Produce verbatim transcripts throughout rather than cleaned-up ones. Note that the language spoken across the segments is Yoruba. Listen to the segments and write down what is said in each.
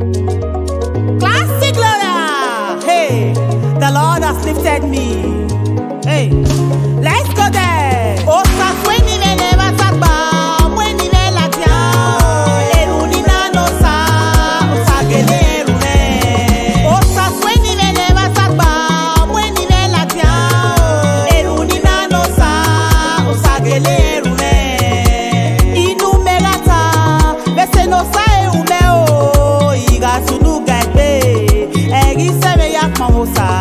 Classic Gloria. Hey, the Lord has lifted me. Hey, let's go there. Oh, Sasweni Veneva Sagba, when he la tia, Erunina no sa, Sagele Rune. Oh, Sasweni Veneva Sagba, when he la tia, Erunina no sa, Sagele Rune. Inu megata, Vese no sa e umeo, Iga sunu gaibe, Egi seme yak mamosa.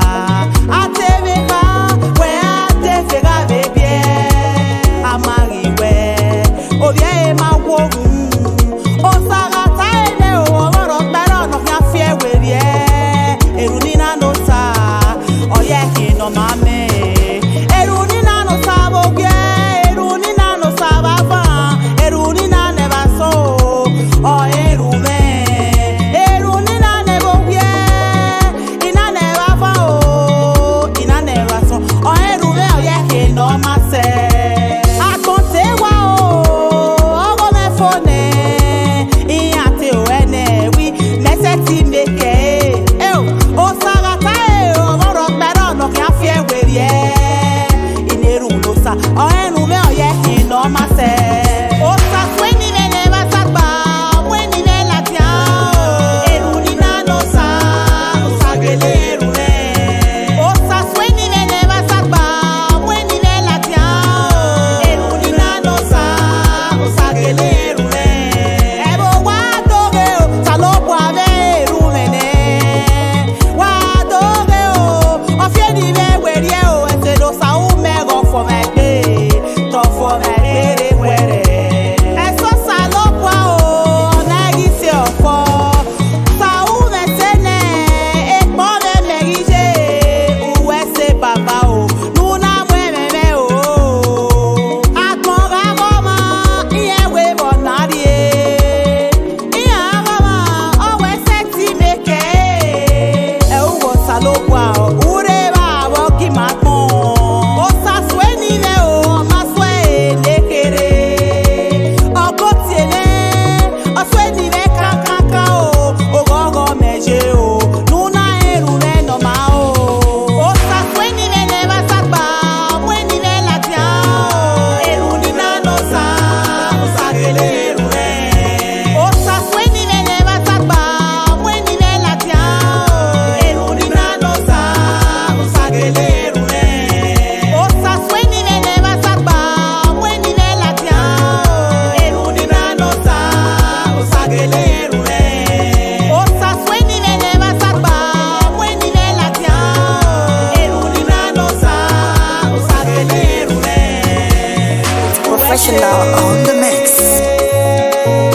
Professional on the mix.